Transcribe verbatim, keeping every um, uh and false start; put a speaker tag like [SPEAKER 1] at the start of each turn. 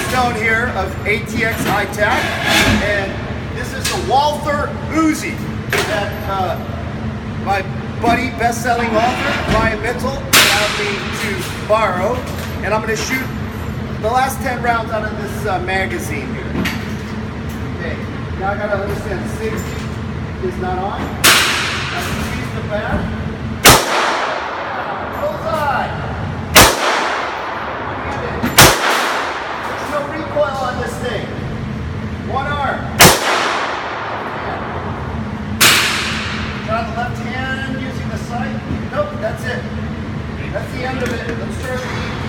[SPEAKER 1] Stone here of A T X Hi-Tac, and this is the Walther Uzi that uh, my buddy, best-selling author Ryan Mitchell, allowed me to borrow, and I'm going to shoot the last ten rounds out of this uh, magazine here. Okay, now I got to understand safety is not on. I can squeeze the back. Bullseye! There's no recoil on this thing. One arm. Try the left hand using the sight. Nope, that's it. That's the end of it. Let's start the